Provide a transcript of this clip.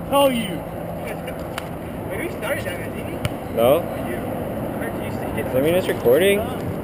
tell you. Wait, we started that, didn't we? No? You. I heard you say it. Does that mean it's recording?